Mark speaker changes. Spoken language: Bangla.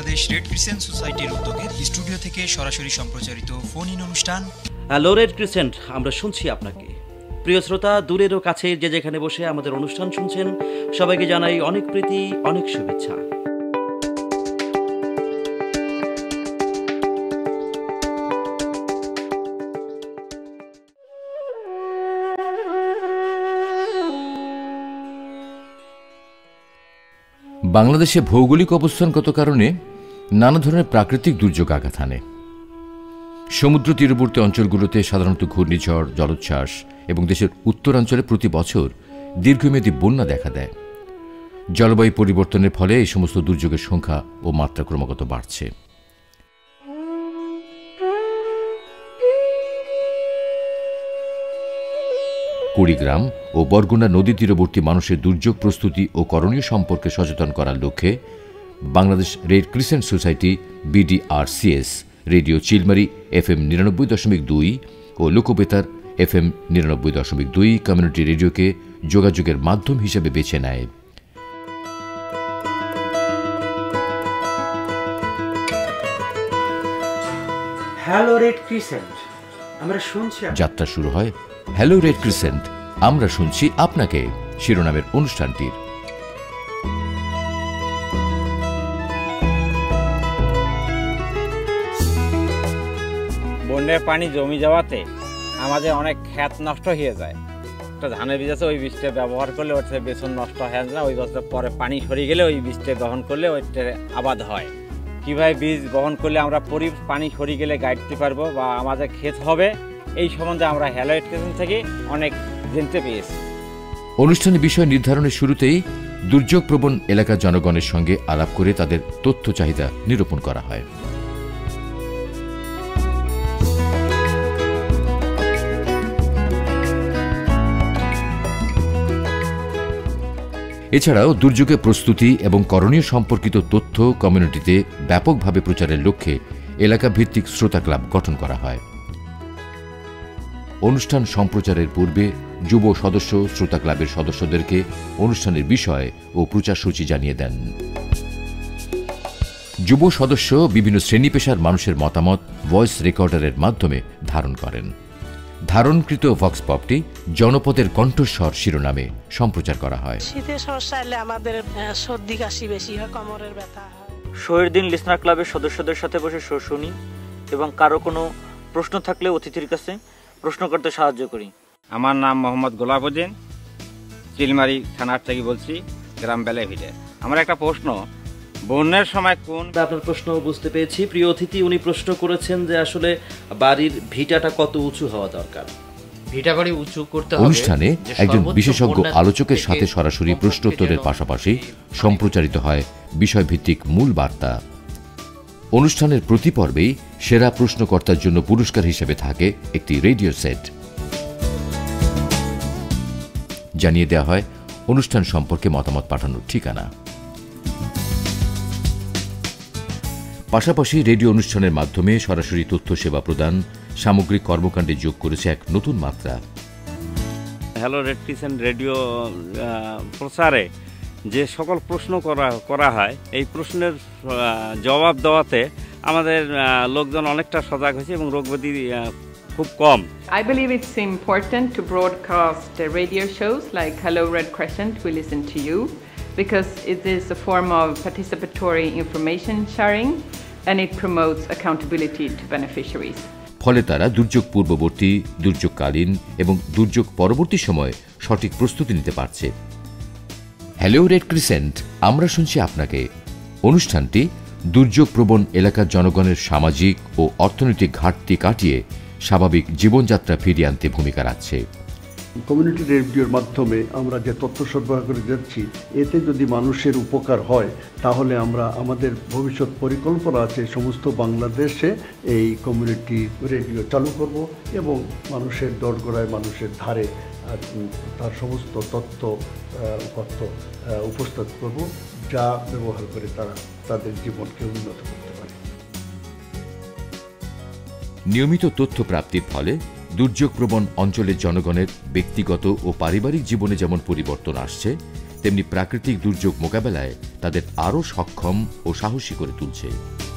Speaker 1: বাংলাদেশ রেড ক্রিসেন্ট সোসাইটির উদ্যোগে স্টুডিও থেকে সরাসরি সম্প্রচারিত ফোন ইন অনুষ্ঠান
Speaker 2: হ্যালো রেড ক্রিসেন্ট, আমরা শুনছি আপনাকে। প্রিয় শ্রোতা, দূরেরও কাছে যে যেখানে বসে আমাদের অনুষ্ঠান শুনছেন, সবাইকে জানাই অনেক প্রীতি, অনেক শুভেচ্ছা।
Speaker 3: বাংলাদেশে ভৌগোলিক অবস্থানগত কারণে নানা ধরনের প্রাকৃতিক দুর্যোগ আঘাত হানে। সমুদ্র তীরবর্তী অঞ্চলগুলোতে সাধারণত ঘূর্ণিঝড়, জলোচ্ছ্বাস এবং দেশের উত্তরাঞ্চলে প্রতি বছর দীর্ঘমেয়াদী বন্যা দেখা দেয়। জলবায়ু পরিবর্তনের ফলে এই সমস্ত দুর্যোগের সংখ্যা ও মাত্রা ক্রমাগত বাড়ছে। কুড়িগ্রাম ও বরগুনা নদী তীরবর্তী মানুষের দুর্যোগ প্রস্তুতি ও করণীয় সম্পর্কে সচেতন করার লক্ষ্যে Bangladesh red crescent society BDRCS radio Chilmari FM 99.2 ও লোকবেতার FM 99.2 কমিউনিটি রেডিওকে যোগাযোগের মাধ্যম হিসেবে বেছে নেয়।
Speaker 2: হ্যালো রেড ক্রিসেন্ট, আমরা শুনছি।
Speaker 3: যাত্রা শুরু হয় হ্যালো রেড ক্রিসেন্ট, আমরা শুনছি আপনাকে শিরোনামের অনুষ্ঠানটির।
Speaker 4: বন্যার পানি জমি যাওয়াতে আমাদের অনেক ক্ষেত নষ্ট হয়ে যায়। একটা ধানের বীজ আছে, ওই বীজটা ব্যবহার করলে ওটা বেসন নষ্ট হয় না। ওই বছর পরে পানি সরিয়ে গেলে ওই বীজটা বহন করলে ওইটা আবাদ হয়। কীভাবে বীজ বহন করলে আমরা পানি সরিয়ে গেলে গাইতে পারবো বা আমাদের ক্ষেত হবে, এই সম্বন্ধে আমরা হ্যালো রেড ক্রিসেন্ট থেকে অনেক জানতে পেরেছি।
Speaker 3: অনুষ্ঠানের বিষয় নির্ধারণের শুরুতেই দুর্যোগ প্রবণ এলাকার জনগণের সঙ্গে আলাপ করে তাদের তথ্য চাহিদা নিরূপণ করা হয়। এছাড়াও দুর্যোগের প্রস্তুতি এবং করণীয় সম্পর্কিত তথ্য কমিউনিটিতে ব্যাপকভাবে প্রচারের লক্ষ্যে এলাকা ভিত্তিক শ্রোতা ক্লাব গঠন করা হয়। অনুষ্ঠান সম্প্রচারের পূর্বে যুব সদস্য শ্রোতা ক্লাবের সদস্যদেরকে অনুষ্ঠানের বিষয় ও প্রচারসূচি জানিয়ে দেন। যুব সদস্য বিভিন্ন শ্রেণী পেশার মানুষের মতামত ভয়েস রেকর্ডারের মাধ্যমে ধারণ করেন। ধারণকৃত ভক্স পপটি জনপদের কণ্ঠস্বর শিরোনামে সম্প্রচার করা হয়।
Speaker 5: শীতের সমস্যা হলে আমাদের সর্দি কাশি বেশি হয়, কোমরের ব্যথা হয়।
Speaker 6: শোয়ের দিন লিসনার ক্লাবের সদস্যদের সাথে বসে শো শুনি এবং কারো কোনো প্রশ্ন থাকলে অতিথির কাছে প্রশ্ন করতে সাহায্য করি।
Speaker 4: আমার নাম মোহাম্মদ গোলাপউদ্দিন, চিলমারি থানার থেকে বলছি, গ্রাম বেলাভিলে। আমার একটা প্রশ্ন, বন্যার সময় কোন...
Speaker 2: আপনার প্রশ্ন বুঝতে পেরেছি। প্রিয় অতিথি, উনি প্রশ্ন করেছেন যে আসলে বাড়ির ভিটাটা কত উঁচু হওয়া দরকার।
Speaker 7: ভিটা বাড়ি উঁচু করতে হবে।
Speaker 3: অনুষ্ঠানে একজন বিশেষজ্ঞ আলোচকের সাথে সরাসরি প্রশ্নোত্তরের পাশাপাশি সম্প্রচারিত হয় বিষয়ভিত্তিক মূল বার্তা। অনুষ্ঠানের প্রতি পর্বেই সেরা প্রশ্নকর্তার জন্য পুরস্কার হিসেবে থাকে একটি রেডিও সেট। জানিয়ে দেওয়া হয় অনুষ্ঠান সম্পর্কে মতামত পাঠানোর ঠিকানা। পাশাপাশি রেডিও অনুষ্ঠানের মাধ্যমে সরাসরি তথ্য সেবা প্রদান সামগ্রিক কর্মকাণ্ডে যোগ করেছে এক নতুন মাত্রা।
Speaker 4: হ্যালো রেড ক্রিসেন্ট রেডিও প্রচারে যে সকল প্রশ্ন করা হয়, এই প্রশ্নের জবাব দেওয়াতে আমাদের লোকজন অনেকটা সজাগ হয়েছে এবং রোগব্যাধি খুব কম।
Speaker 8: I believe it's important to broadcast radio shows like Hello Red Crescent, We Listen to You, because it is a form of participatory information sharing and it promotes accountability to beneficiaries.
Speaker 3: ফলে তারা দুর্যোগ পূর্ববর্তী, দুর্যোগকালীন এবং দুর্যোগ পরবর্তী সময়ে সঠিক প্রস্তুতি নিতে পারছে। হ্যালো রেড ক্রিসেন্ট, আমরা শুনছি আপনাকে অনুষ্ঠানটি দুর্যোগ প্রবণ এলাকার জনগণের সামাজিক ও অর্থনৈতিক ঘাটতি কাটিয়ে স্বাভাবিক জীবনযাত্রা ফিরিয়ে আনতে ভূমিকা রাখছে।
Speaker 9: কমিউনিটি রেডিওর মাধ্যমে আমরা যে তথ্য সরবরাহ করে যাচ্ছি, এতে যদি মানুষের উপকার হয় তাহলে আমরা আমাদের ভবিষ্যৎ পরিকল্পনা আছে সমস্ত বাংলাদেশে এই কমিউনিটি রেডিও চালু করব এবং মানুষের দোরগোড়ায়, মানুষের ধারে তার সমস্ত তথ্য উপস্থাপন করব, যা ব্যবহার করে তারা তাদের জীবনকে উন্নত করতে পারে।
Speaker 3: নিয়মিত তথ্য প্রাপ্তির ফলে দুর্যোগ প্রবণ অঞ্চলের জনগণের ব্যক্তিগত ও পারিবারিক জীবনে যেমন পরিবর্তন আসছে, তেমনি প্রাকৃতিক দুর্যোগ মোকাবেলায় তাদের আরও সক্ষম ও সাহসী করে তুলছে।